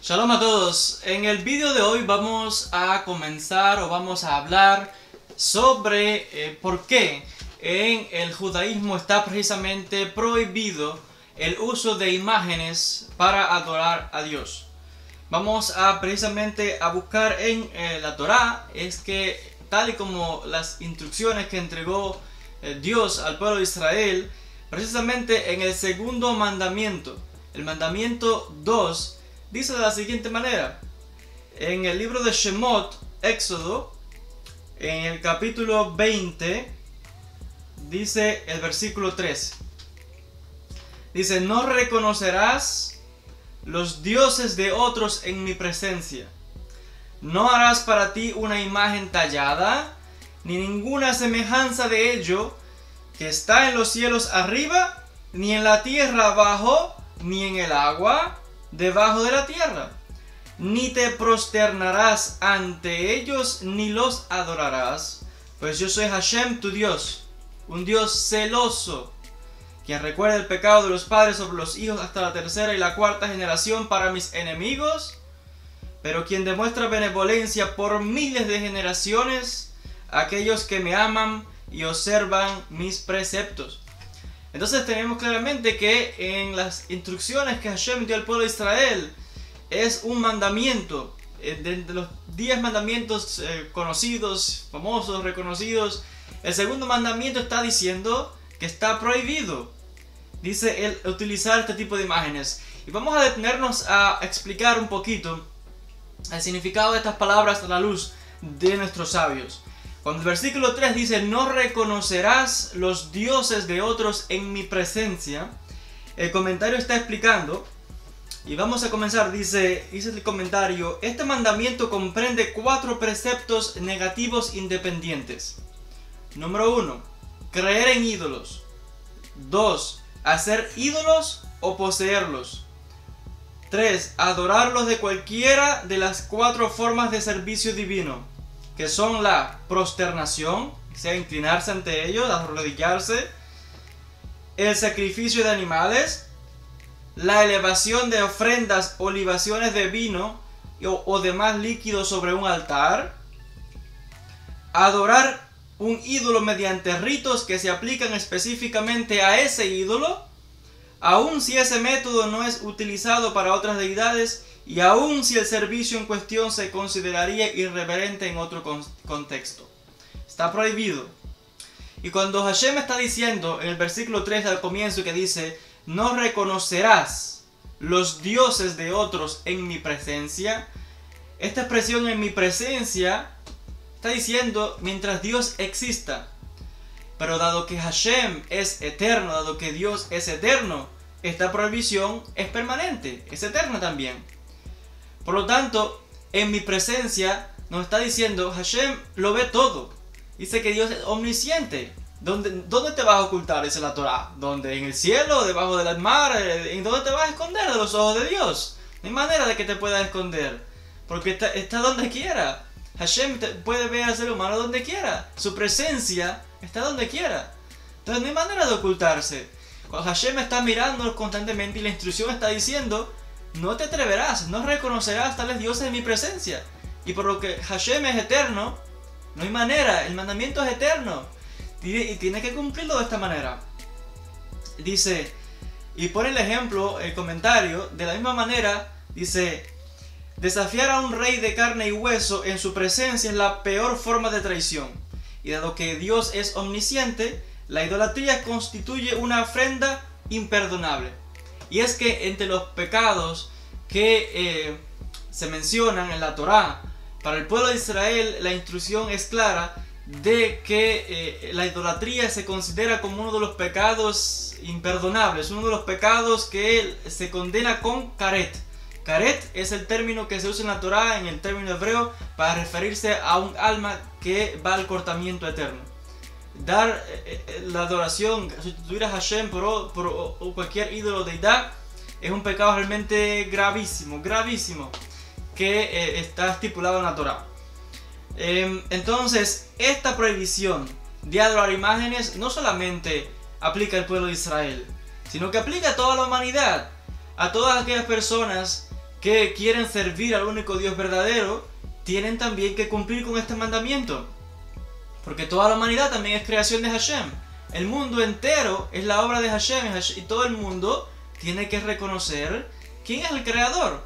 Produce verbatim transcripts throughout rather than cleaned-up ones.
Shalom a todos. En el vídeo de hoy vamos a comenzar o vamos a hablar sobre eh, por qué en el judaísmo está precisamente prohibido el uso de imágenes para adorar a Dios. Vamos a precisamente a buscar en eh, la Torá, es que tal y como las instrucciones que entregó eh, Dios al pueblo de Israel, precisamente en el segundo mandamiento, el mandamiento dos, dice de la siguiente manera: en el libro de Shemot, Éxodo, en el capítulo veinte, dice el versículo tres. Dice: no reconocerás los dioses de otros en mi presencia. No harás para ti una imagen tallada, ni ninguna semejanza de ello, que está en los cielos arriba, ni en la tierra abajo, ni en el agua debajo de la tierra. Ni te prosternarás ante ellos, ni los adorarás, pues yo soy Hashem tu Dios, un Dios celoso, quien recuerda el pecado de los padres sobre los hijos hasta la tercera y la cuarta generación para mis enemigos, pero quien demuestra benevolencia por miles de generaciones a aquellos que me aman y observan mis preceptos. Entonces tenemos claramente que en las instrucciones que Hashem dio al pueblo de Israel es un mandamiento, eh, de, de los diez mandamientos eh, conocidos, famosos, reconocidos. El segundo mandamiento está diciendo que está prohibido, dice el utilizar este tipo de imágenes. Y vamos a detenernos a explicar un poquito el significado de estas palabras a la luz de nuestros sabios. Cuando el versículo tres dice: no reconocerás los dioses de otros en mi presencia, el comentario está explicando, y vamos a comenzar. Dice, dice el comentario: este mandamiento comprende cuatro preceptos negativos independientes. Número uno, creer en ídolos. dos, hacer ídolos o poseerlos. tres, adorarlos de cualquiera de las cuatro formas de servicio divino, que son la prosternación, o sea, inclinarse ante ellos, arrodillarse, el sacrificio de animales, la elevación de ofrendas o libaciones de vino o, o demás líquidos sobre un altar, adorar un ídolo mediante ritos que se aplican específicamente a ese ídolo, aun si ese método no es utilizado para otras deidades, y aun si el servicio en cuestión se consideraría irreverente en otro con contexto. Está prohibido. Y cuando Hashem está diciendo en el versículo tres al comienzo, que dice: no reconocerás los dioses de otros en mi presencia, esta expresión "en mi presencia" está diciendo mientras Dios exista. Pero dado que Hashem es eterno, dado que Dios es eterno, esta prohibición es permanente, es eterna también. Por lo tanto, en mi presencia nos está diciendo Hashem lo ve todo. Dice que Dios es omnisciente. ¿Dónde, dónde te vas a ocultar? Dice la Torá. ¿Dónde? ¿En el cielo? ¿Debajo del mar? ¿En dónde te vas a esconder de los ojos de Dios? No hay manera de que te puedas esconder, porque está, está donde quiera. Hashem te, puede ver al ser humano donde quiera. Su presencia está donde quiera. Entonces no hay manera de ocultarse. Cuando Hashem está mirándonos constantemente y la instrucción está diciendo: no te atreverás, no reconocerás tales dioses en mi presencia. Y por lo que Hashem es eterno, no hay manera, el mandamiento es eterno y tiene que cumplirlo de esta manera. Dice, y pone el ejemplo, el comentario, de la misma manera, dice: desafiar a un rey de carne y hueso en su presencia es la peor forma de traición. Y dado que Dios es omnisciente, la idolatría constituye una ofrenda imperdonable. Y es que entre los pecados que eh, se mencionan en la Torá, para el pueblo de Israel la instrucción es clara de que eh, la idolatría se considera como uno de los pecados imperdonables, uno de los pecados que se condena con karet. Karet es el término que se usa en la Torá, en el término hebreo, para referirse a un alma que va al cortamiento eterno. Dar eh, la adoración, sustituir a Hashem por, por o, o cualquier ídolo deidad, es un pecado realmente gravísimo, gravísimo, que eh, está estipulado en la Torá. Eh, entonces, esta prohibición de adorar imágenes no solamente aplica al pueblo de Israel, sino que aplica a toda la humanidad, a todas aquellas personas que quieren servir al único Dios verdadero, tienen también que cumplir con este mandamiento. Porque toda la humanidad también es creación de Hashem. El mundo entero es la obra de Hashem, y todo el mundo tiene que reconocer quién es el creador.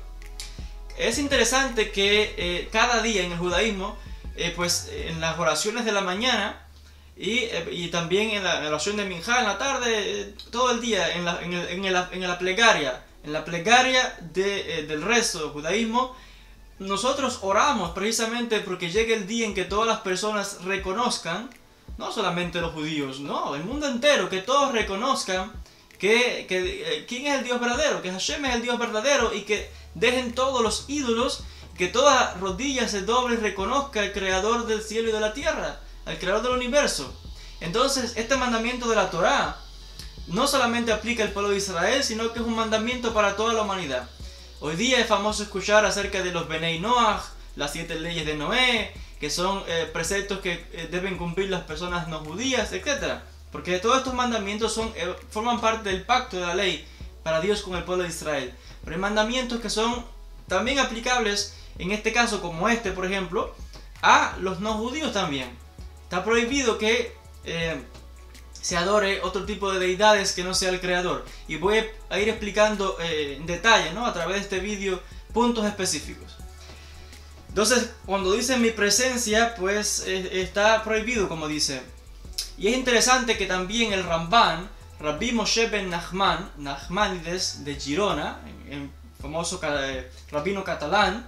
Es interesante que eh, cada día en el judaísmo, eh, pues en las oraciones de la mañana y, eh, y también en la, en la oración de Minjá en la tarde, eh, todo el día en la, en el, en el, en la plegaria, en la plegaria de, eh, del resto del judaísmo, nosotros oramos precisamente porque llegue el día en que todas las personas reconozcan, no solamente los judíos, no, el mundo entero, que todos reconozcan que, que eh, quién es el Dios verdadero, que Hashem es el Dios verdadero, y que dejen todos los ídolos, que toda rodilla se doble y reconozca al creador del cielo y de la tierra, al creador del universo. Entonces este mandamiento de la Torá no solamente aplica al pueblo de Israel, sino que es un mandamiento para toda la humanidad. Hoy día es famoso escuchar acerca de los Benei Noach, las siete leyes de Noé, que son eh, preceptos que eh, deben cumplir las personas no judías, etcétera. Porque todos estos mandamientos son, eh, forman parte del pacto de la ley para Dios con el pueblo de Israel. Pero hay mandamientos que son también aplicables, en este caso como este por ejemplo, a los no judíos también. Está prohibido que eh, se adore otro tipo de deidades que no sea el creador. Y voy a ir explicando eh, en detalle, ¿no?, a través de este vídeo, puntos específicos. Entonces, cuando dice mi presencia, pues eh, está prohibido, como dice. Y es interesante que también el Ramban, Rabbi Moshe ben Nachman, Nachmanides de Girona, el famoso eh, rabino catalán,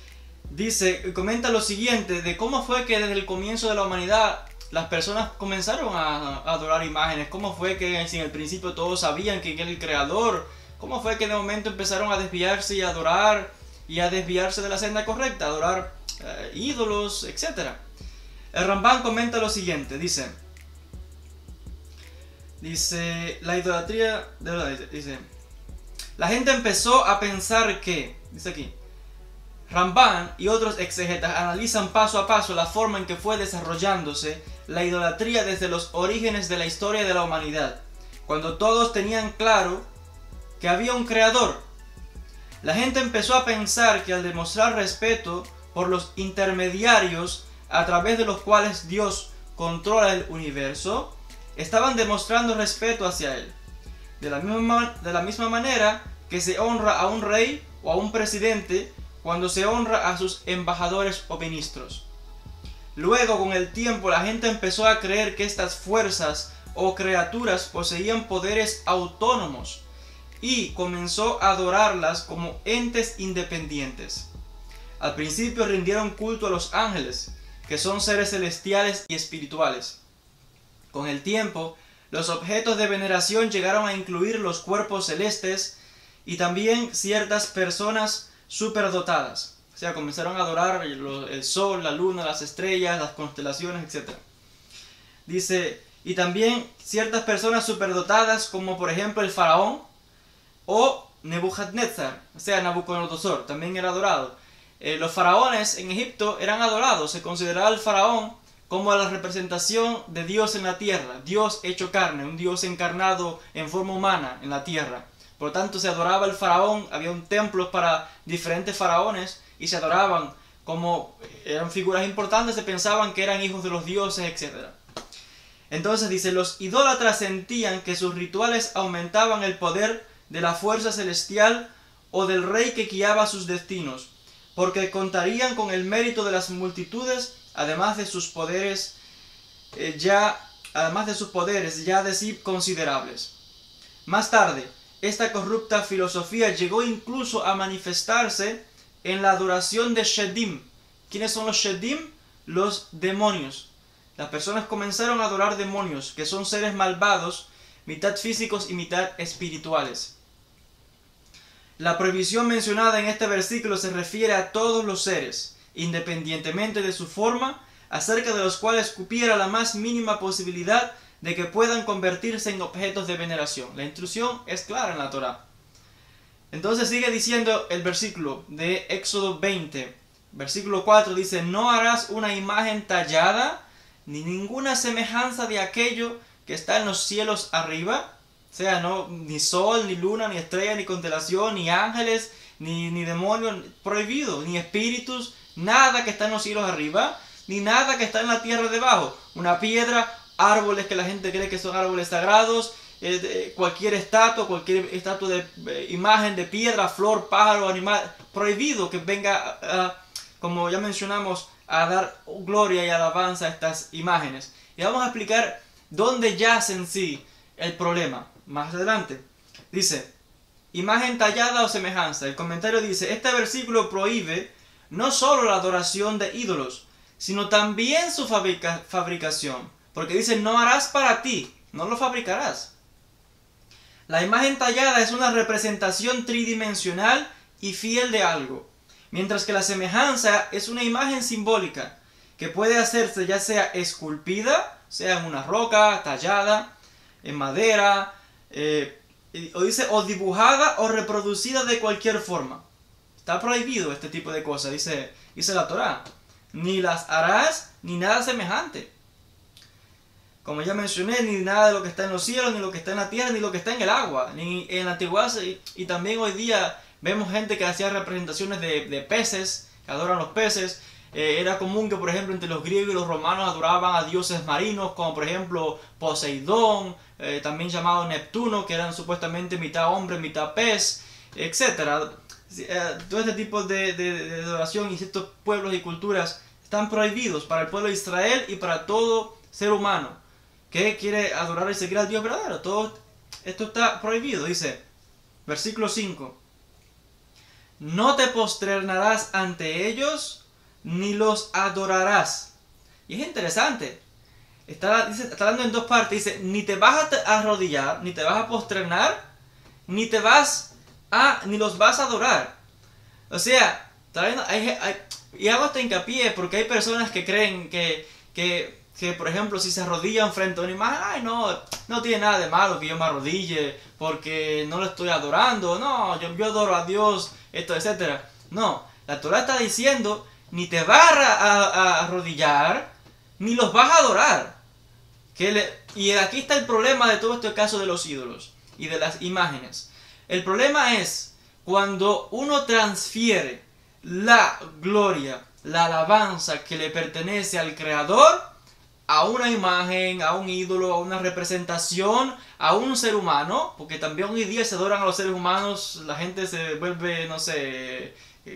dice, comenta lo siguiente de cómo fue que desde el comienzo de la humanidad las personas comenzaron a, a adorar imágenes. Cómo fue que si en el principio todos sabían quién era el creador. Cómo fue que de momento empezaron a desviarse y a adorar y a desviarse de la senda correcta, a adorar eh, ídolos, etcétera. El Ramban comenta lo siguiente, dice, dice, la idolatría, de, dice, la gente empezó a pensar que, dice aquí, Ramban y otros exegetas analizan paso a paso la forma en que fue desarrollándose la idolatría desde los orígenes de la historia de la humanidad, cuando todos tenían claro que había un creador. La gente empezó a pensar que al demostrar respeto por los intermediarios a través de los cuales Dios controla el universo, estaban demostrando respeto hacia él. De la misma, de la misma manera que se honra a un rey o a un presidente cuando se honra a sus embajadores o ministros. Luego, con el tiempo, la gente empezó a creer que estas fuerzas o criaturas poseían poderes autónomos y comenzó a adorarlas como entes independientes. Al principio rindieron culto a los ángeles, que son seres celestiales y espirituales. Con el tiempo, los objetos de veneración llegaron a incluir los cuerpos celestes y también ciertas personas superdotadas. O sea, comenzaron a adorar el sol, la luna, las estrellas, las constelaciones, etcétera. Dice, y también ciertas personas superdotadas como por ejemplo el faraón o Nebuchadnezzar, o sea, Nabucodonosor, también era adorado. Eh, los faraones en Egipto eran adorados, se consideraba el faraón como la representación de Dios en la tierra, Dios hecho carne, un Dios encarnado en forma humana en la tierra. Por lo tanto, se adoraba el faraón, había un templo para diferentes faraones y se adoraban como eran figuras importantes, se pensaban que eran hijos de los dioses, etcétera. Entonces dice, los idólatras sentían que sus rituales aumentaban el poder de la fuerza celestial o del rey que guiaba sus destinos, porque contarían con el mérito de las multitudes, además de sus poderes eh, ya, además de sus poderes ya de sí considerables. Más tarde, esta corrupta filosofía llegó incluso a manifestarse en la adoración de Shedim. ¿Quiénes son los Shedim? Los demonios. Las personas comenzaron a adorar demonios, que son seres malvados, mitad físicos y mitad espirituales. La prohibición mencionada en este versículo se refiere a todos los seres, independientemente de su forma, acerca de los cuales cupiera la más mínima posibilidad de que puedan convertirse en objetos de veneración. La instrucción es clara en la Torá. Entonces sigue diciendo el versículo de Éxodo veinte, versículo cuatro, dice, no harás una imagen tallada, ni ninguna semejanza de aquello que está en los cielos arriba, o sea, no, ni sol, ni luna, ni estrella, ni constelación, ni ángeles, ni, ni demonios, prohibido, ni espíritus, nada que está en los cielos arriba, ni nada que está en la tierra debajo. Una piedra, árboles que la gente cree que son árboles sagrados, eh, cualquier estatua, cualquier estatua de eh, imagen de piedra, flor, pájaro, animal, prohibido que venga, uh, como ya mencionamos, a dar gloria y alabanza a estas imágenes. Y vamos a explicar dónde yace en sí el problema más adelante. Dice, imagen tallada o semejanza. El comentario dice, este versículo prohíbe no solo la adoración de ídolos, sino también su fabrica fabricación. Porque dice, no harás para ti, no lo fabricarás. La imagen tallada es una representación tridimensional y fiel de algo, mientras que la semejanza es una imagen simbólica que puede hacerse ya sea esculpida, sea en una roca, tallada, en madera, eh, o dice, o dibujada o reproducida de cualquier forma. Está prohibido este tipo de cosas, dice, dice la Torá. Ni las harás, ni nada semejante. Como ya mencioné, ni nada de lo que está en los cielos, ni lo que está en la tierra, ni lo que está en el agua. Ni en la antigüedad, y, y también hoy día vemos gente que hacía representaciones de, de peces, que adoran los peces. Eh, era común que, por ejemplo, entre los griegos y los romanos adoraban a dioses marinos, como por ejemplo Poseidón, eh, también llamado Neptuno, que eran supuestamente mitad hombre, mitad pez, etcétera. Eh, todo este tipo de, de, de adoración y ciertos pueblos y culturas están prohibidos para el pueblo de Israel y para todo ser humano que quiere adorar y seguir al Dios verdadero. Todo esto está prohibido. Dice, versículo cinco. No te posternarás ante ellos, ni los adorarás. Y es interesante. Está, dice, está hablando en dos partes. Dice, ni te vas a arrodillar, ni te vas a posternar, ni te vas a, ni los vas a adorar. O sea, está viendo, hay, hay, y hago este hincapié porque hay personas que creen que, que que por ejemplo si se arrodillan frente a una imagen, ay no, no tiene nada de malo que yo me arrodille porque no lo estoy adorando, no, yo, yo adoro a Dios, esto, etcétera. No, la Torah está diciendo, ni te vas a, a, a arrodillar, ni los vas a adorar. Que le, y aquí está el problema de todo este caso de los ídolos y de las imágenes. El problema es cuando uno transfiere la gloria, la alabanza que le pertenece al Creador a una imagen, a un ídolo, a una representación, a un ser humano, porque también hoy día se adoran a los seres humanos, la gente se vuelve, no sé,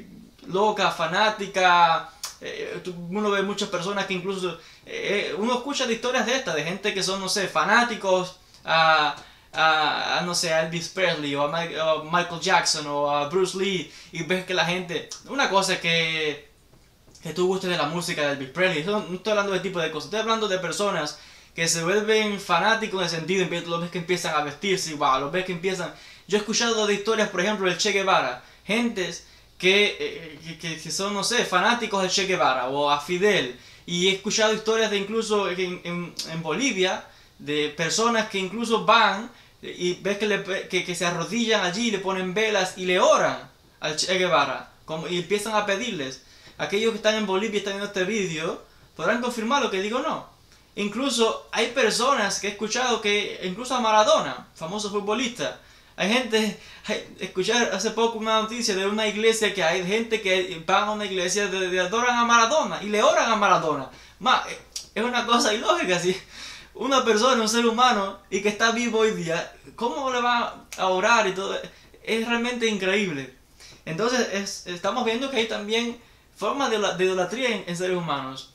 loca, fanática, eh, uno ve muchas personas que incluso, eh, uno escucha de historias de estas, de gente que son, no sé, fanáticos a, a, a no sé, a Elvis Presley, o a, Mike, a Michael Jackson, o a Bruce Lee, y ves que la gente, una cosa es que que tú gustes de la música de Elvis Presley, no estoy hablando de tipo de cosas, estoy hablando de personas que se vuelven fanáticos en el sentido, los ves que empiezan a vestirse igual, los ves que empiezan, yo he escuchado de historias, por ejemplo, del Che Guevara, gentes que, eh, que, que son, no sé, fanáticos del Che Guevara, o a Fidel, y he escuchado historias de incluso en, en, en Bolivia, de personas que incluso van, y ves que, le, que, que se arrodillan allí, le ponen velas y le oran al Che Guevara, como, y empiezan a pedirles. Aquellos que están en Bolivia y están viendo este vídeo podrán confirmar lo que digo o no. Incluso hay personas que he escuchado que, incluso a Maradona, famoso futbolista, hay gente, hay, escuchar hace poco una noticia de una iglesia que hay gente que van a una iglesia de, de adoran a Maradona y le oran a Maradona. Ma, es una cosa ilógica, si una persona, un ser humano y que está vivo hoy día, ¿cómo le va a orar y todo? Es realmente increíble. Entonces es, estamos viendo que hay también formas de, de idolatría en, en seres humanos.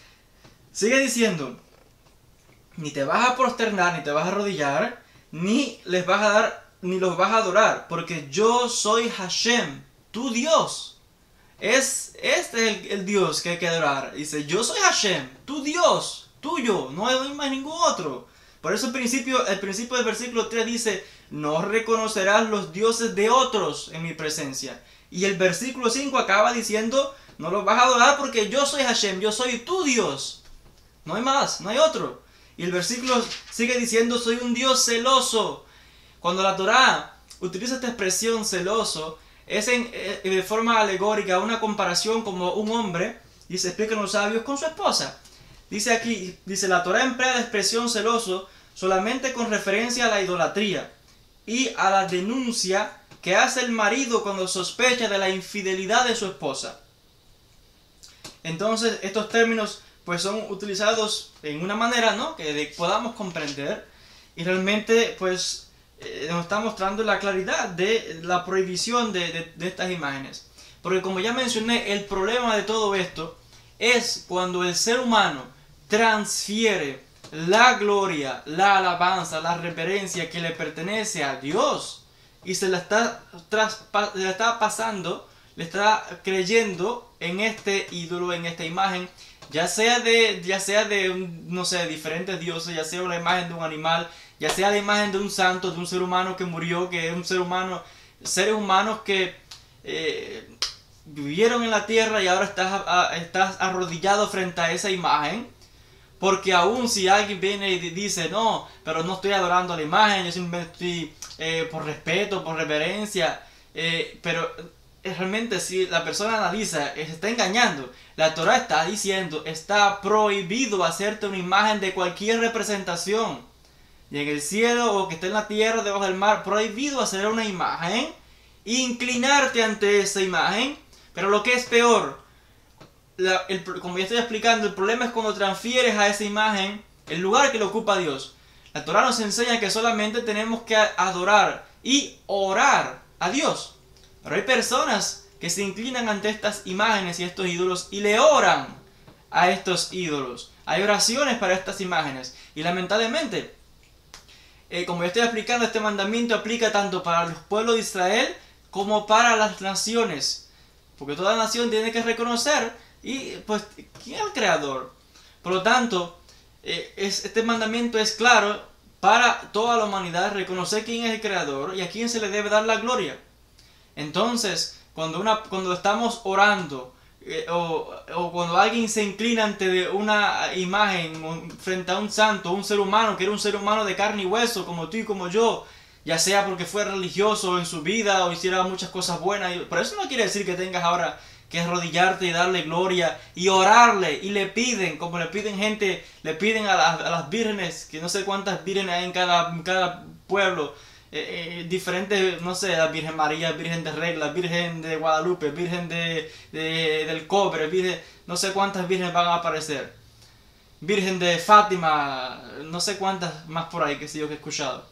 Sigue diciendo, ni te vas a prosternar, ni te vas a arrodillar, ni les vas a dar, ni los vas a adorar, porque yo soy Hashem, tu Dios. Es este es el, el Dios que hay que adorar. Dice, yo soy Hashem, tu Dios, tuyo, no hay más ningún otro. Por eso el principio, el principio del versículo tres dice, no reconocerás los dioses de otros en mi presencia. Y el versículo cinco acaba diciendo, no los vas a adorar porque yo soy Hashem, yo soy tu Dios. No hay más, no hay otro. Y el versículo sigue diciendo, soy un Dios celoso. Cuando la Torá utiliza esta expresión celoso, es en, de forma alegórica, una comparación como un hombre, y se explican los sabios, con su esposa. Dice aquí, dice la Torá emplea la expresión celoso solamente con referencia a la idolatría y a la denuncia que hace el marido cuando sospecha de la infidelidad de su esposa. Entonces estos términos pues son utilizados en una manera, ¿no?, que de, podamos comprender, y realmente pues eh, nos está mostrando la claridad de la prohibición de, de, de estas imágenes. Porque como ya mencioné, el problema de todo esto es cuando el ser humano transfiere la gloria, la alabanza, la reverencia que le pertenece a Dios y se la está, traspa, se la está pasando, le está creyendo en este ídolo, en esta imagen, ya sea de, ya sea de no sé, diferentes dioses, ya sea la imagen de un animal, ya sea la imagen de un santo, de un ser humano que murió, que es un ser humano, seres humanos que eh, vivieron en la tierra y ahora estás, a, estás arrodillado frente a esa imagen. Porque aún si alguien viene y dice, no, pero no estoy adorando a la imagen, yo simplemente estoy eh, por respeto, por reverencia, eh, pero realmente si la persona analiza, eh, se está engañando. La Torah está diciendo, está prohibido hacerte una imagen de cualquier representación. Y en el cielo o que esté en la tierra, debajo del mar, prohibido hacer una imagen, inclinarte ante esa imagen, pero lo que es peor, La, el, como ya estoy explicando, el problema es cuando transfieres a esa imagen el lugar que le ocupa Dios. La Torah nos enseña que solamente tenemos que adorar y orar a Dios. Pero hay personas que se inclinan ante estas imágenes y estos ídolos y le oran a estos ídolos. Hay oraciones para estas imágenes. Y lamentablemente, eh, como ya estoy explicando, este mandamiento aplica tanto para los pueblos de Israel como para las naciones. Porque toda nación tiene que reconocer y pues, ¿quién es el creador? Por lo tanto, eh, es, este mandamiento es claro para toda la humanidad, reconocer quién es el creador y a quién se le debe dar la gloria. Entonces, cuando, una, cuando estamos orando eh, o, o cuando alguien se inclina ante una imagen frente a un santo, un ser humano, que era un ser humano de carne y hueso, como tú y como yo, ya sea porque fue religioso en su vida o hiciera muchas cosas buenas, pero eso no quiere decir que tengas ahora que arrodillarte y darle gloria y orarle, y le piden, como le piden gente, le piden a las, a las vírgenes, que no sé cuántas vírgenes hay en cada, en cada pueblo, eh, eh, diferentes, no sé, la Virgen María, Virgen de Regla, Virgen de Guadalupe, Virgen de, de, del Cobre, Virgen, no sé cuántas vírgenes van a aparecer, Virgen de Fátima, no sé cuántas más por ahí que sé yo que he escuchado.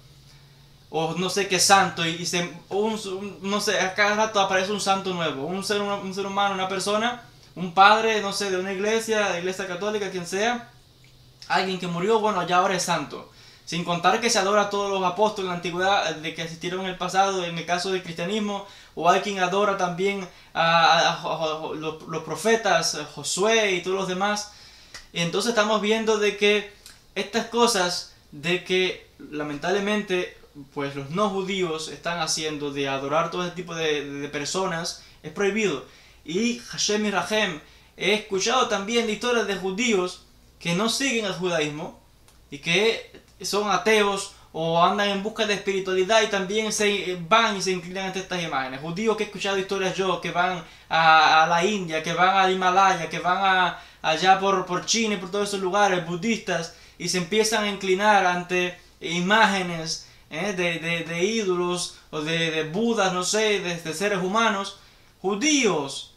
O no sé qué santo, y, y se, un, un, no sé, a cada rato aparece un santo nuevo, un ser, un ser humano, una persona, un padre, no sé, de una iglesia, de iglesia católica, quien sea, alguien que murió, bueno, ya ahora es santo. Sin contar que se adora a todos los apóstoles de la antigüedad, de que asistieron en el pasado, en el caso del cristianismo, o hay quien adora también a, a, a, a los, los profetas, a Josué y todos los demás. Y entonces estamos viendo de que estas cosas, de que lamentablemente pues los no judíos están haciendo de adorar todo este tipo de, de personas, es prohibido. Y Hashem y Rahem, he escuchado también de historias de judíos que no siguen el judaísmo y que son ateos o andan en busca de espiritualidad y también se van y se inclinan ante estas imágenes. Judíos que he escuchado historias yo, que van a, a la India, que van al Himalaya, que van a, allá por, por China y por todos esos lugares, budistas, y se empiezan a inclinar ante imágenes ¿Eh? De, de, de ídolos o de, de budas, no sé, de, de seres humanos, judíos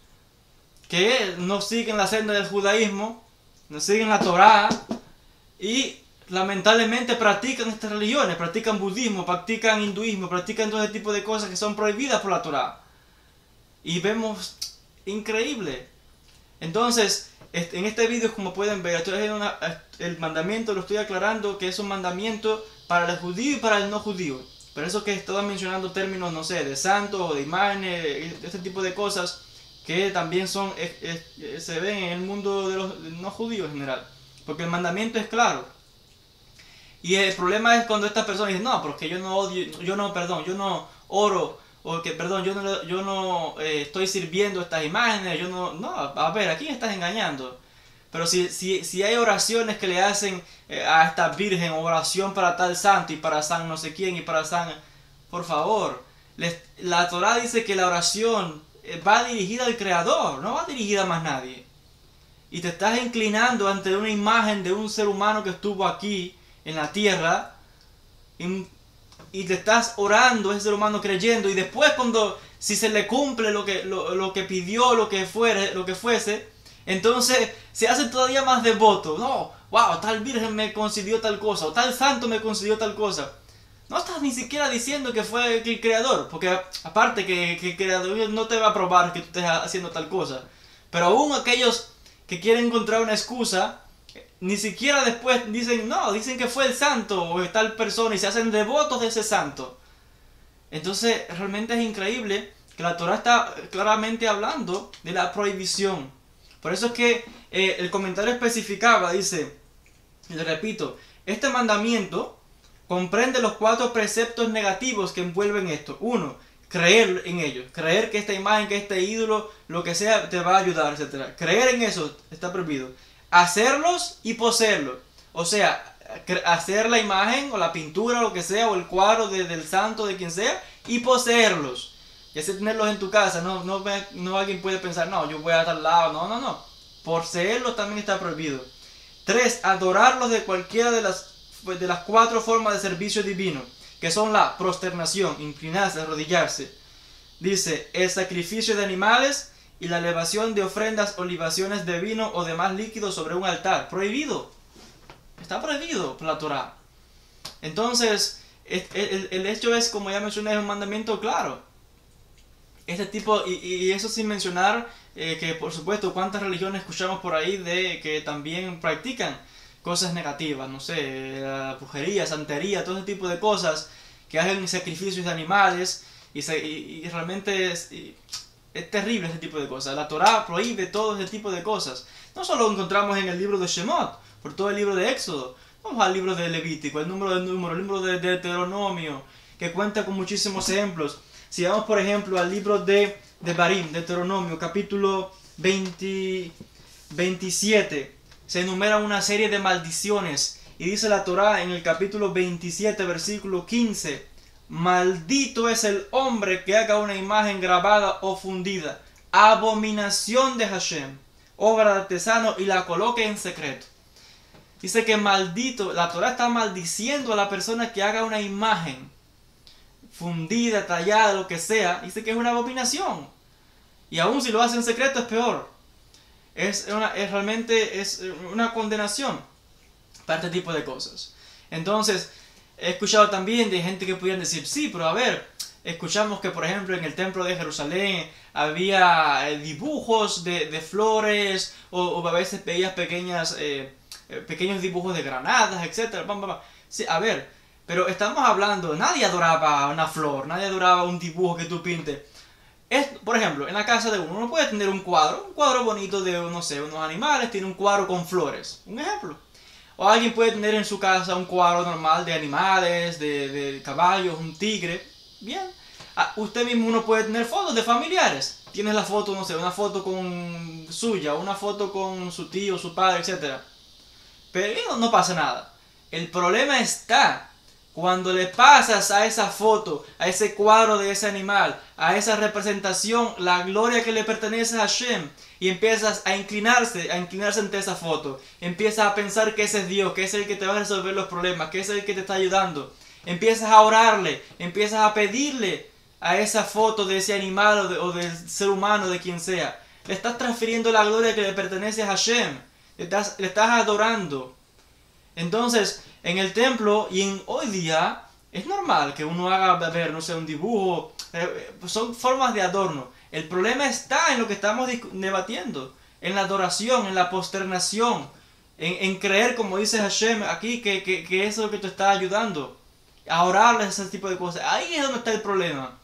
que no siguen la senda del judaísmo, no siguen la Torá y lamentablemente practican estas religiones, practican budismo, practican hinduismo, practican todo ese tipo de cosas que son prohibidas por la Torá. Y vemos increíble. Entonces, en este vídeo, como pueden ver, estoy haciendo una, el mandamiento, lo estoy aclarando que es un mandamiento para el judío y para el no judío. Por eso que estaba mencionando términos, no sé, de santos o de imágenes, este tipo de cosas que también son es, es, se ven en el mundo de los no judíos en general. Porque el mandamiento es claro. Y el problema es cuando estas personas dicen, no, porque yo no odio, yo no, perdón, yo no oro, o que, perdón, yo no, yo no eh, estoy sirviendo estas imágenes, yo no, no, a ver, ¿a quién estás engañando? Pero si, si, si hay oraciones que le hacen eh, a esta virgen, oración para tal santo y para san no sé quién y para san... Por favor, les, la Torá dice que la oración va dirigida al Creador, no va dirigida a más nadie. Y te estás inclinando ante una imagen de un ser humano que estuvo aquí en la tierra. Y y le estás orando a ese ser humano creyendo, y después cuando, si se le cumple lo que, lo, lo que pidió, lo que fuere, lo que fuese, entonces se hace todavía más devoto. No, wow, tal virgen me concedió tal cosa, o tal santo me concedió tal cosa. No estás ni siquiera diciendo que fue el creador, porque aparte que, que el creador no te va a probar que tú estés haciendo tal cosa. Pero aún aquellos que quieren encontrar una excusa, ni siquiera después dicen, no, dicen que fue el santo o tal persona y se hacen devotos de ese santo. Entonces realmente es increíble que la Torah está claramente hablando de la prohibición. Por eso es que eh, el comentario especificaba, dice, y le repito, este mandamiento comprende los cuatro preceptos negativos que envuelven esto. Uno, creer en ellos, creer que esta imagen, que este ídolo, lo que sea, te va a ayudar, etcétera. Creer en eso está prohibido. Hacerlos y poseerlos. O sea, hacer la imagen o la pintura, lo que sea, o el cuadro de, del santo, de quien sea, y poseerlos. Y así tenerlos en tu casa. No, no, no alguien puede pensar, no, yo voy a tal lado. No, no, no. Poseerlos también está prohibido. Tres, adorarlos de cualquiera de las, de las cuatro formas de servicio divino, que son la prosternación, inclinarse, arrodillarse. Dice, el sacrificio de animales y la elevación de ofrendas o libaciones de vino o demás líquidos sobre un altar. Prohibido. Está prohibido por la Torah. Entonces, el, el, el hecho es, como ya mencioné, es un mandamiento claro. Este tipo, y, y eso sin mencionar eh, que por supuesto cuántas religiones escuchamos por ahí de que también practican cosas negativas, no sé, la brujería, santería, todo ese tipo de cosas, que hacen sacrificios de animales, y, se, y, y realmente es, y, es terrible ese tipo de cosas. La Torah prohíbe todo ese tipo de cosas. No solo lo encontramos en el libro de Shemot, por todo el libro de Éxodo, vamos al libro de Levítico, el número del número, el libro de, de Deuteronomio, que cuenta con muchísimos ejemplos. Si vamos por ejemplo al libro de Devarim, Deuteronomio, capítulo veinte, veintisiete, se enumera una serie de maldiciones, y dice la Torá en el capítulo veintisiete, versículo quince, maldito es el hombre que haga una imagen grabada o fundida, abominación de Hashem, obra de artesano, y la coloque en secreto. Dice que maldito, la Torá está maldiciendo a la persona que haga una imagen fundida, tallada, lo que sea. Dice que es una abominación, y aún si lo hace en secreto es peor. Es, una, es realmente es una condenación para este tipo de cosas. Entonces he escuchado también de gente que pudieran decir, sí, pero a ver, escuchamos que por ejemplo en el templo de Jerusalén había dibujos de, de flores, o, o a veces veías pequeñas eh, pequeños dibujos de granadas, etcétera. Bam, bam, bam. Sí, a ver, pero estamos hablando, nadie adoraba una flor, nadie adoraba un dibujo que tú pintes. Es, por ejemplo, en la casa de uno, uno puede tener un cuadro, un cuadro bonito de, no sé, unos animales, tiene un cuadro con flores, un ejemplo. O alguien puede tener en su casa un cuadro normal de animales, de, de caballos, un tigre, bien. Ah, usted mismo uno puede tener fotos de familiares. Tienes la foto, no sé, una foto con suya, una foto con su tío, su padre, etcétera. Pero no, no pasa nada. El problema está cuando le pasas a esa foto, a ese cuadro de ese animal, a esa representación, la gloria que le pertenece a Hashem, y empiezas a inclinarse, a inclinarse ante esa foto, empiezas a pensar que ese es Dios, que es el que te va a resolver los problemas, que es el que te está ayudando, empiezas a orarle, empiezas a pedirle a esa foto de ese animal o, de, o del ser humano, de quien sea, le estás transfiriendo la gloria que le pertenece a Hashem, le estás, le estás adorando. Entonces, en el templo y en hoy día es normal que uno haga, ver, no sé, un dibujo, eh, son formas de adorno. El problema está en lo que estamos debatiendo, en la adoración, en la posternación, en, en creer, como dice Hashem aquí, que, que, que eso es lo que te está ayudando, a orarles ese tipo de cosas. Ahí es donde está el problema,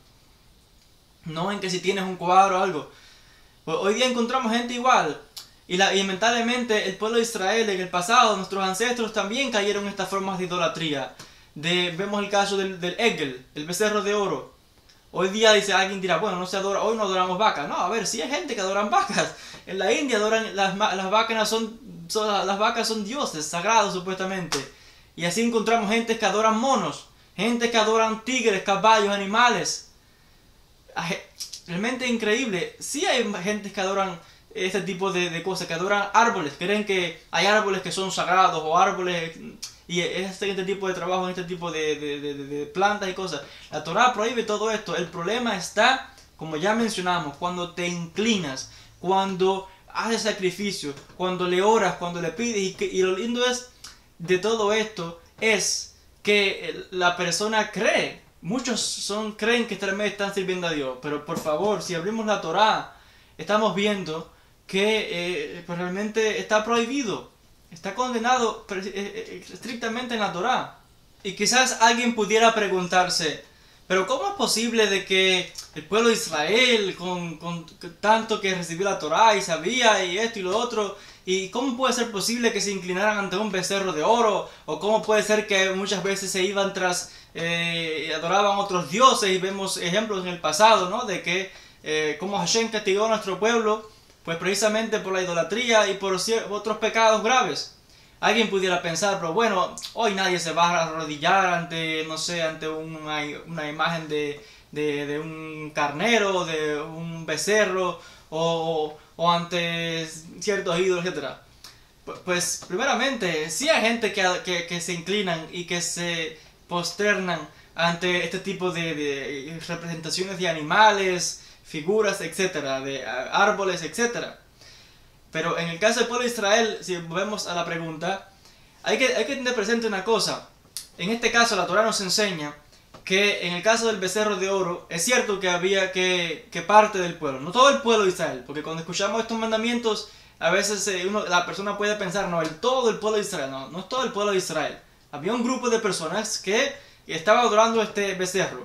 no en que si tienes un cuadro o algo. Pues hoy día encontramos gente igual. Y, la, y lamentablemente el pueblo de Israel en el pasado, nuestros ancestros también cayeron en estas formas de idolatría. De, vemos el caso del, del Egel, el becerro de oro. Hoy día dice, alguien dirá, bueno, no se adora, hoy no adoramos vacas. No, a ver, sí hay gente que adoran vacas. En la India adoran, las, las, vacas, son, son, las vacas son dioses, sagrados supuestamente. Y así encontramos gente que adoran monos, gente que adoran tigres, caballos, animales. Realmente increíble. Sí hay gente que adoran este tipo de, de cosas, que adoran árboles, creen que hay árboles que son sagrados o árboles, y es este tipo de trabajo, en este tipo de, de, de, de plantas y cosas. La Torá prohíbe todo esto. El problema está, como ya mencionamos, cuando te inclinas, cuando haces sacrificio, cuando le oras, cuando le pides. Y, que, y lo lindo es de todo esto es que la persona cree. Muchos son, creen que realmente están sirviendo a Dios, pero por favor, si abrimos la Torá, estamos viendo que eh, pues realmente está prohibido, está condenado estrictamente en la Torá. Y quizás alguien pudiera preguntarse, pero ¿cómo es posible de que el pueblo de Israel, con, con tanto que recibió la Torá y sabía y esto y lo otro, y cómo puede ser posible que se inclinaran ante un becerro de oro? O cómo puede ser que muchas veces se iban tras, eh, adoraban otros dioses, y vemos ejemplos en el pasado, ¿no? De que eh, como Hashem castigó a nuestro pueblo, pues precisamente por la idolatría y por otros pecados graves. Alguien pudiera pensar, pero bueno, hoy nadie se va a arrodillar ante, no sé, ante una, una imagen de, de, de un carnero, de un becerro, o, o ante ciertos ídolos, etcétera. Pues, primeramente, sí hay gente que, que, que se inclinan y que se posternan ante este tipo de, de representaciones de animales, figuras, etcétera, de árboles, etcétera. Pero en el caso del pueblo de Israel, si volvemos a la pregunta, hay que, hay que tener presente una cosa. En este caso la Torá nos enseña que en el caso del becerro de oro, es cierto que había que, que parte del pueblo, no todo el pueblo de Israel, porque cuando escuchamos estos mandamientos, a veces eh, uno, la persona puede pensar, no, el, todo el pueblo de Israel, no, no es todo el pueblo de Israel. Había un grupo de personas que estaba adorando este becerro.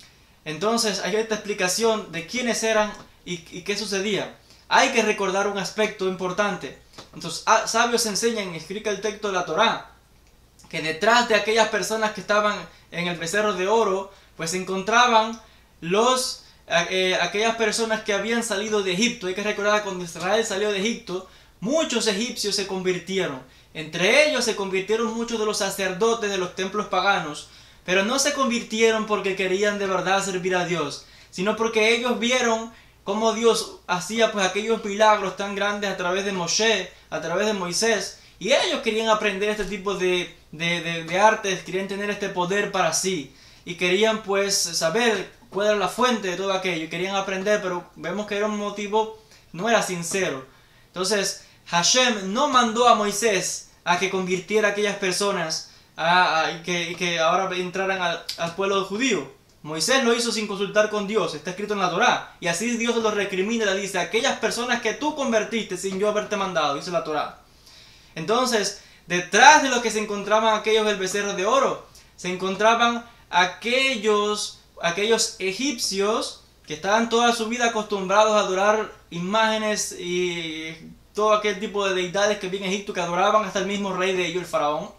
Entonces hay esta explicación de quiénes eran y, y qué sucedía. Hay que recordar un aspecto importante. Entonces, sabios enseñan, explica el texto de la Torá, que detrás de aquellas personas que estaban en el becerro de oro, pues se encontraban los, eh, aquellas personas que habían salido de Egipto. Hay que recordar que cuando Israel salió de Egipto, muchos egipcios se convirtieron. Entre ellos se convirtieron muchos de los sacerdotes de los templos paganos, pero no se convirtieron porque querían de verdad servir a Dios, sino porque ellos vieron cómo Dios hacía pues aquellos milagros tan grandes a través de Moshe, a través de Moisés, y ellos querían aprender este tipo de, de, de, de artes, querían tener este poder para sí, y querían pues saber cuál era la fuente de todo aquello, y querían aprender, pero vemos que era un motivo, no era sincero. Entonces Hashem no mandó a Moisés a que convirtiera a aquellas personas a, a, y, que, y que ahora entraran al, al pueblo judío. Moisés lo hizo sin consultar con Dios, está escrito en la Torá, y así Dios lo recrimina y le dice, aquellas personas que tú convertiste sin yo haberte mandado, dice la Torá. Entonces, detrás de lo que se encontraban aquellos del becerro de oro, se encontraban aquellos, aquellos egipcios que estaban toda su vida acostumbrados a adorar imágenes y todo aquel tipo de deidades que había en Egipto, que adoraban hasta el mismo rey de ellos, el faraón.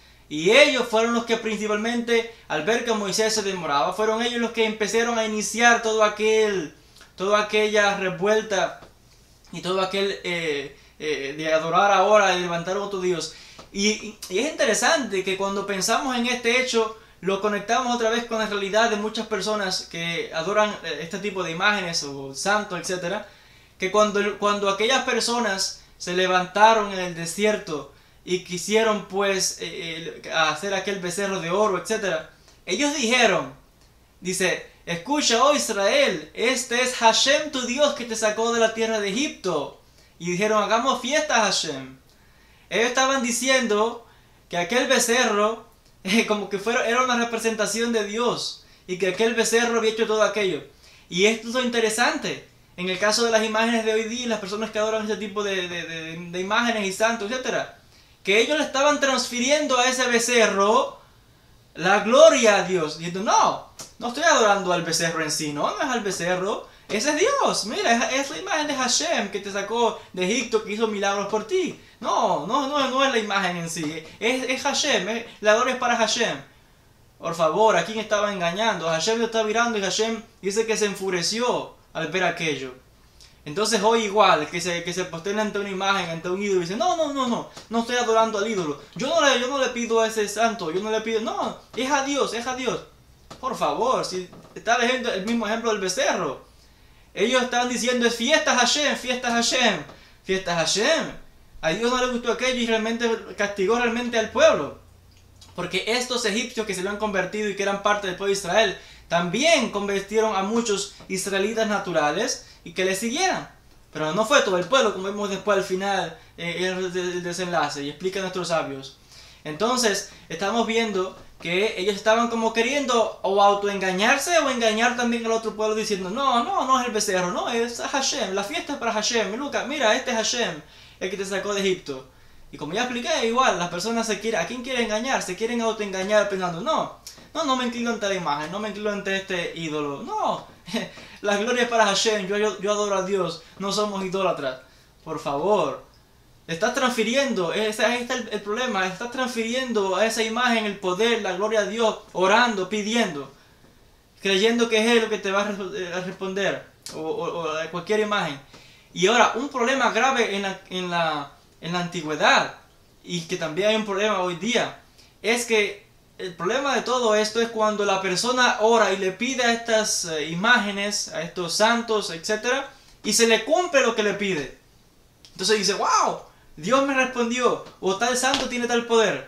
Y ellos fueron los que principalmente, al ver que Moisés se demoraba, fueron ellos los que empezaron a iniciar todo aquel, toda aquella revuelta y todo aquel eh, eh, de adorar ahora y levantar otro Dios. Y, y, y es interesante que cuando pensamos en este hecho, lo conectamos otra vez con la realidad de muchas personas que adoran este tipo de imágenes o santos, etcétera. Que cuando, cuando aquellas personas se levantaron en el desierto y quisieron pues eh, eh, hacer aquel becerro de oro, etcétera, ellos dijeron, dice, escucha, oh Israel, este es Hashem tu Dios que te sacó de la tierra de Egipto. Y dijeron, hagamos fiesta a Hashem. Ellos estaban diciendo que aquel becerro eh, como que fuera, era una representación de Dios, y que aquel becerro había hecho todo aquello. Y esto es lo interesante. En el caso de las imágenes de hoy día, las personas que adoran ese tipo de, de, de, de imágenes y santos, etcétera, que ellos le estaban transfiriendo a ese becerro la gloria a Dios, diciendo, no, no estoy adorando al becerro en sí, no, no es al becerro, ese es Dios, mira, es, es la imagen de Hashem que te sacó de Egipto, que hizo milagros por ti. No, no, no, no es la imagen en sí, es, es Hashem, es, la gloria es para Hashem. Por favor, ¿a quién estaba engañando? Hashem lo está mirando y Hashem dice que se enfureció al ver aquello. Entonces hoy igual, que se, que se posterna ante una imagen, ante un ídolo, y dice, no, no, no, no, no estoy adorando al ídolo. Yo no, le, yo no le pido a ese santo, yo no le pido, no, es a Dios, es a Dios. Por favor, si está leyendo el mismo ejemplo del becerro. Ellos estaban diciendo, es fiesta Hashem, fiesta Hashem, fiesta Hashem. A Dios no le gustó aquello y realmente castigó realmente al pueblo. Porque estos egipcios que se habían convertido y que eran parte del pueblo de Israel, también convirtieron a muchos israelitas naturales y que les siguieran. Pero no fue todo el pueblo, como vemos después al final, eh, el, el desenlace, y explican nuestros sabios. Entonces, estamos viendo que ellos estaban como queriendo o autoengañarse o engañar también al otro pueblo diciendo, no, no, no es el becerro, no, es Hashem, la fiesta es para Hashem, Lucas, mira, este es Hashem, el que te sacó de Egipto. Y como ya expliqué, igual, las personas se quieren, ¿a quién quieren engañar? Se quieren autoengañar pensando, no, no, no me inclino ante la imagen, no me inclino ante este ídolo, no, la gloria es para Hashem, yo, yo, yo adoro a Dios, no somos idólatras, por favor. Estás transfiriendo, ese, ahí está el, el problema, estás transfiriendo a esa imagen el poder, la gloria a Dios, orando, pidiendo, creyendo que es Él lo que te va a, a responder, o, o, o a cualquier imagen. Y ahora, un problema grave en la, en, la, en la antigüedad, y que también hay un problema hoy día, es que el problema de todo esto es cuando la persona ora y le pide a estas uh, imágenes, a estos santos, etcétera, y se le cumple lo que le pide. Entonces dice, wow, Dios me respondió, o tal santo tiene tal poder.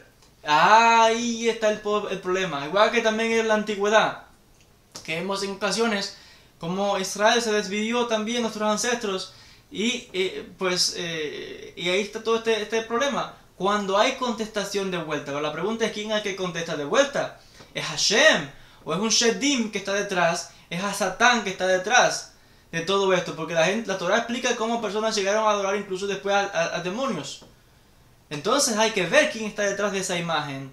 Ahí está el, el problema. Igual que también en la antigüedad, que vemos en ocasiones como Israel se desvivió también nuestros ancestros, y eh, pues eh, y ahí está todo este, este problema. Cuando hay contestación de vuelta, pero la pregunta es quién es el que contesta de vuelta. ¿Es Hashem? ¿O es un Shedim que está detrás? ¿Es a Satán que está detrás de todo esto? Porque la gente, la Torah explica cómo personas llegaron a adorar incluso después a, a, a demonios. Entonces hay que ver quién está detrás de esa imagen.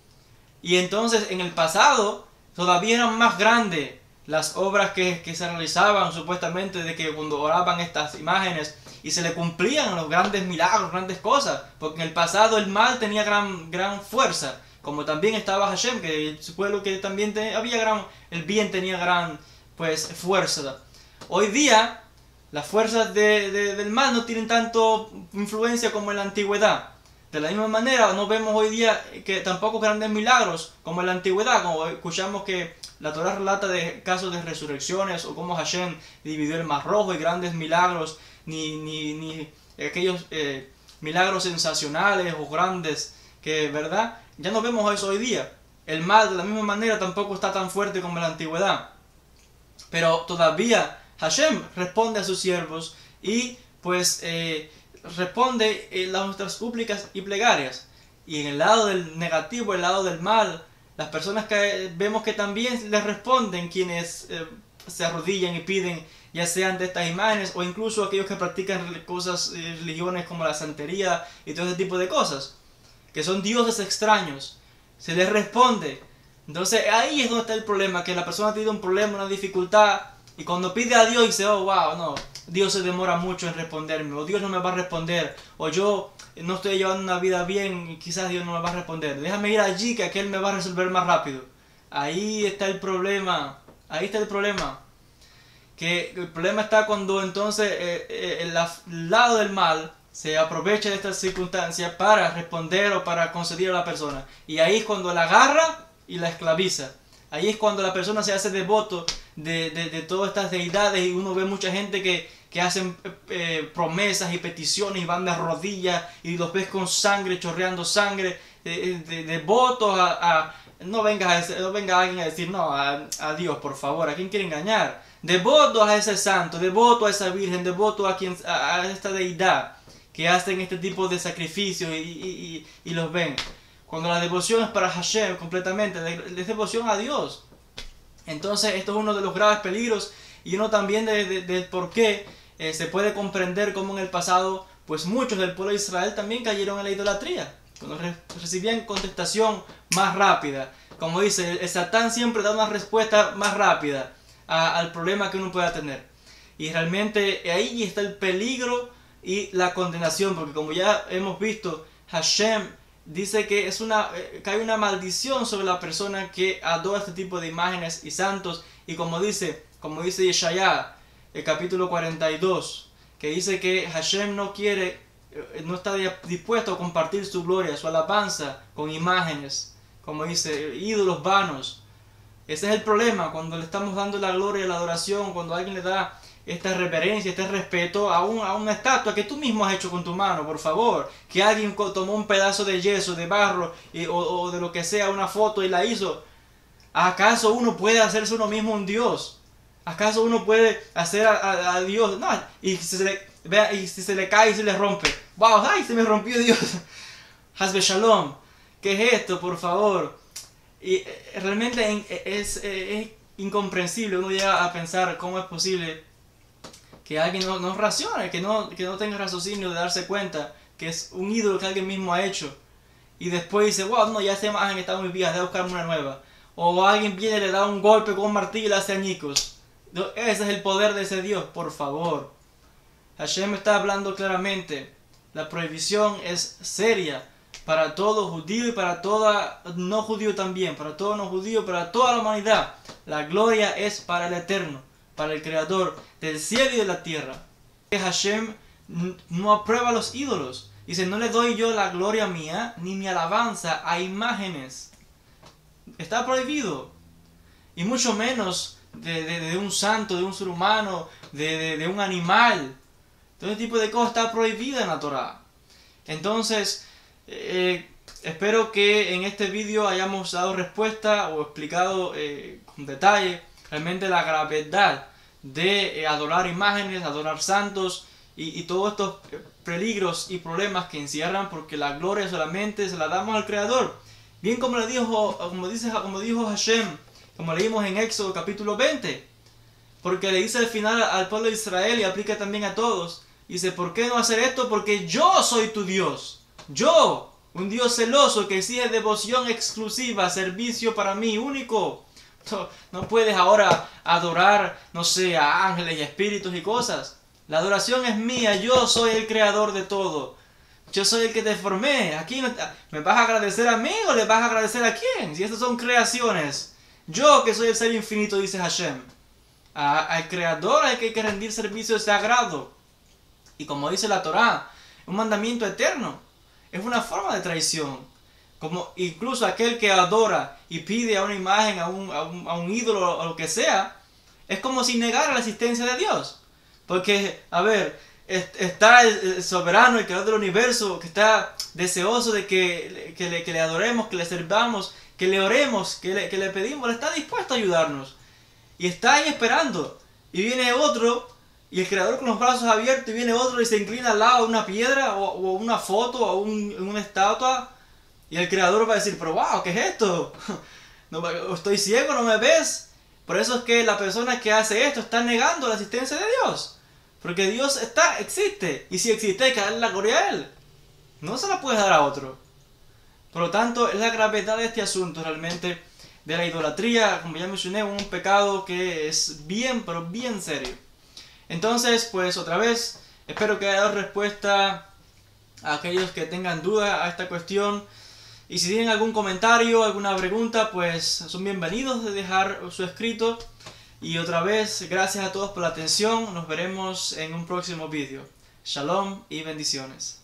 Y entonces en el pasado todavía eran más grandes las obras que, que se realizaban supuestamente de que cuando oraban estas imágenes y se le cumplían los grandes milagros, grandes cosas. Porque en el pasado el mal tenía gran, gran fuerza. Como también estaba Hashem, que su pueblo que también te, había gran, el bien tenía gran pues fuerza. Hoy día, las fuerzas de, de, del mal no tienen tanto influencia como en la antigüedad. De la misma manera, no vemos hoy día que tampoco grandes milagros como en la antigüedad, como escuchamos que la Torah relata de casos de resurrecciones o como Hashem dividió el Mar Rojo y grandes milagros, ni, ni, ni aquellos eh, milagros sensacionales o grandes que, ¿verdad? Ya no vemos eso hoy día. El mal de la misma manera tampoco está tan fuerte como en la antigüedad. Pero todavía Hashem responde a sus siervos y pues eh, responde eh, las nuestras súplicas y plegarias. Y en el lado del negativo, el lado del mal, las personas que vemos que también les responden quienes eh, se arrodillan y piden, ya sean de estas imágenes o incluso aquellos que practican cosas, eh, religiones como la santería y todo ese tipo de cosas, que son dioses extraños, se les responde. Entonces ahí es donde está el problema, que la persona tiene un problema, una dificultad, y cuando pide a Dios dice, oh wow, no, Dios se demora mucho en responderme, o Dios no me va a responder, o yo no estoy llevando una vida bien y quizás Dios no me va a responder, déjame ir allí que aquel me va a resolver más rápido. Ahí está el problema, ahí está el problema, que el problema está cuando entonces eh, eh, el, el lado del mal se aprovecha de estas circunstancias para responder o para conceder a la persona, y ahí es cuando la agarra y la esclaviza. Ahí es cuando la persona se hace devoto de, de, de todas estas deidades, y uno ve mucha gente que, que hacen eh, promesas y peticiones y van de rodillas y los ves con sangre, chorreando sangre, eh, de, devotos a, a... No venga, a, no venga alguien a decir, no, a, a Dios, por favor, ¿a quién quiere engañar? Devotos a ese santo, devotos a esa virgen, devotos a, quien, a, a esta deidad que hacen este tipo de sacrificios y, y, y, y los ven. Cuando la devoción es para Hashem completamente, es devoción a Dios. Entonces esto es uno de los graves peligros, y uno también de, de, de por qué eh, se puede comprender cómo en el pasado pues muchos del pueblo de Israel también cayeron en la idolatría, cuando re recibían contestación más rápida. Como dice, el, el Satán siempre da una respuesta más rápida a, al problema que uno pueda tener. Y realmente ahí está el peligro y la condenación, porque como ya hemos visto, Hashem dice que es una eh, que hay una maldición sobre la persona que adora este tipo de imágenes y santos, y como dice como dice Yeshaya, el capítulo cuarenta y dos, que dice que Hashem no quiere, eh, no está dispuesto a compartir su gloria, su alabanza con imágenes, como dice, ídolos vanos. Ese es el problema, cuando le estamos dando la gloria y la adoración, cuando alguien le da esta reverencia, este respeto a, un, a una estatua que tú mismo has hecho con tu mano, por favor. Que alguien tomó un pedazo de yeso, de barro y, o, o de lo que sea, una foto y la hizo. ¿Acaso uno puede hacerse uno mismo un Dios? ¿Acaso uno puede hacer a, a, a Dios? No, y si, se le, vea, y si se le cae y se le rompe. ¡Wow! ¡Ay, se me rompió Dios! Hasbe Shalom. ¿Qué es esto, por favor? Y eh, realmente es, es, es incomprensible. Uno llega a pensar cómo es posible que alguien no, no racione, que no, que no tenga raciocinio de darse cuenta que es un ídolo que alguien mismo ha hecho. Y después dice, wow, no, ya esta imagen está muy vieja, debo buscarme una nueva. O alguien viene y le da un golpe con un martillo y le hace añicos. Ese es el poder de ese Dios, por favor. Hashem está hablando claramente. La prohibición es seria para todo judío y para toda no judío también. Para todo no judío, para toda la humanidad. La gloria es para el Eterno, para el Creador del cielo y de la tierra. Hashem no aprueba los ídolos. Dice, no le doy yo la gloria mía ni mi alabanza a imágenes. Está prohibido. Y mucho menos de, de, de un santo, de un ser humano, de, de, de un animal. Todo ese tipo de cosas está prohibida en la Torah. Entonces, eh, espero que en este vídeo hayamos dado respuesta o explicado eh, con detalle realmente la gravedad de eh, adorar imágenes, adorar santos y, y todos estos peligros y problemas que encierran, porque la gloria solamente se la damos al Creador. Bien como le dijo, como dice, como dijo Hashem, como leímos en Éxodo capítulo veinte, porque le dice al final al pueblo de Israel y aplica también a todos. Dice, ¿por qué no hacer esto? Porque yo soy tu Dios. Yo, un Dios celoso que exige devoción exclusiva, servicio para mí único. No, no puedes ahora adorar, no sé, a ángeles y espíritus y cosas. La adoración es mía, yo soy el creador de todo. Yo soy el que te formé. Aquí no, ¿me vas a agradecer a mí o le vas a agradecer a quién? Si estas son creaciones. Yo que soy el ser infinito, dice Hashem. A, al creador hay que rendir servicio sagrado. Y como dice la Torah, un mandamiento eterno. Es una forma de traición. Como incluso aquel que adora y pide a una imagen, a un, a un, a un ídolo o lo que sea, es como si negara la existencia de Dios. Porque, a ver, está el soberano, el creador del universo, que está deseoso de que, que, le, que le adoremos, que le servamos, que le oremos, que le, que le pedimos. Él está dispuesto a ayudarnos. Y está ahí esperando. Y viene otro, y el creador con los brazos abiertos, y viene otro y se inclina al lado de una piedra, o, o una foto, o un, una estatua. Y el creador va a decir, pero wow, ¿qué es esto? No, estoy ciego, ¿no me ves? Por eso es que la persona que hace esto está negando la existencia de Dios. Porque Dios está, existe. Y si existe hay que darle la gloria a Él. No se la puedes dar a otro. Por lo tanto, es la gravedad de este asunto realmente de la idolatría, como ya mencioné, un pecado que es bien, pero bien serio. Entonces, pues otra vez, espero que haya dado respuesta a aquellos que tengan duda a esta cuestión. Y si tienen algún comentario, alguna pregunta, pues son bienvenidos de dejar su escrito. Y otra vez, gracias a todos por la atención. Nos veremos en un próximo vídeo. Shalom y bendiciones.